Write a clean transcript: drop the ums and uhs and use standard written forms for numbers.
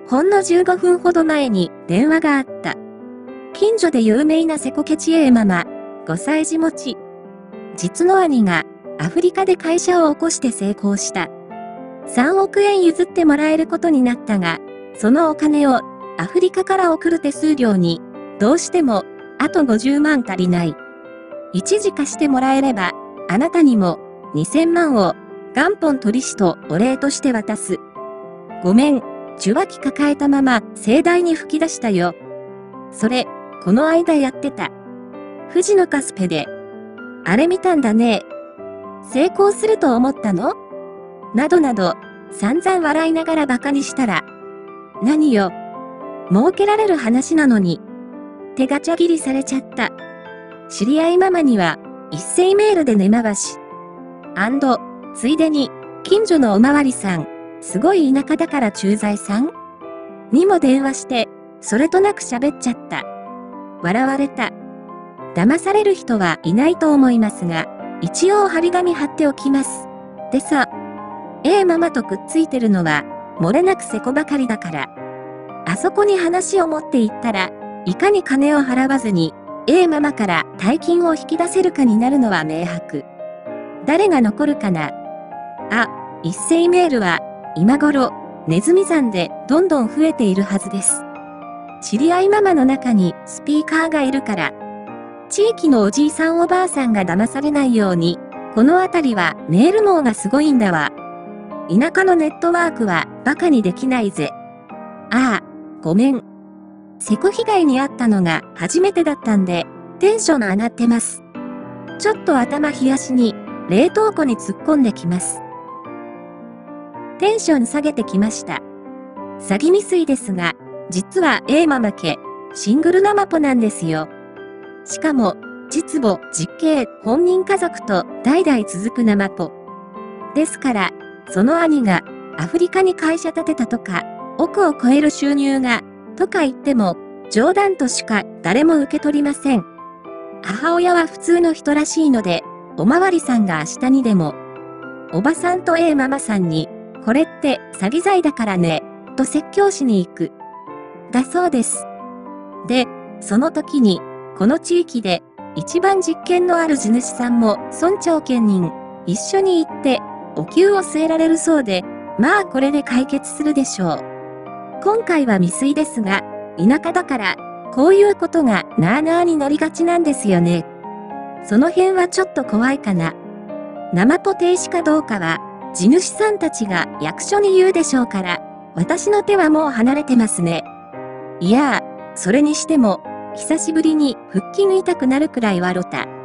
ほんの15分ほど前に電話があった。近所で有名なセコケチ A ママ、5歳児持ち。実の兄がアフリカで会社を起こして成功した。3億円譲ってもらえることになったが、そのお金をアフリカから送る手数料に、どうしてもあと50万足りない。一時貸してもらえれば、あなたにも2000万を元本取り使とお礼として渡す。ごめん、受話器抱えたまま盛大に吹き出したよ。それ、この間やってた。富士のカスペで。あれ見たんだね。成功すると思ったの？などなど、散々笑いながら馬鹿にしたら。何よ。儲けられる話なのに。手がちゃ切りされちゃった。知り合いママには、一斉メールで根回し。ついでに、近所のおまわりさん、すごい田舎だから駐在さんにも電話して、それとなく喋っちゃった。笑われた。騙される人はいないと思いますが、一応張り紙貼っておきます。でさ、A ママとくっついてるのは、漏れなくセコばかりだから。あそこに話を持って行ったら、いかに金を払わずに、A ママから大金を引き出せるかになるのは明白。誰が残るかな。一斉メールは、今頃、ネズミ山でどんどん増えているはずです。知り合いママの中にスピーカーがいるから、地域のおじいさんおばあさんが騙されないように、この辺りはメール網がすごいんだわ。田舎のネットワークはバカにできないぜ。ごめん。セコ被害に遭ったのが初めてだったんで、テンション上がってます。ちょっと頭冷やしに、冷凍庫に突っ込んできます。テンション下げてきました。詐欺未遂ですが、実は A ママ家、シングルナマポなんですよ。しかも、実母、実兄、本人家族と代々続くナマポ。ですから、その兄がアフリカに会社建てたとか、億を超える収入が、とか言っても、冗談としか誰も受け取りません。母親は普通の人らしいので、おまわりさんが明日にでも、おばさんと A ママさんに、これって詐欺罪だからね、と説教しに行く。だそうです。で、その時に、この地域で、一番実権のある地主さんも村長兼任、一緒に行って、お給を据えられるそうで、まあこれで解決するでしょう。今回は未遂ですが、田舎だから、こういうことがなあなあになりがちなんですよね。その辺はちょっと怖いかな。ナマポ停止かどうかは、地主さんたちが役所に言うでしょうから、私の手はもう離れてますね。いやー、それにしても、久しぶりに腹筋痛くなるくらい笑った。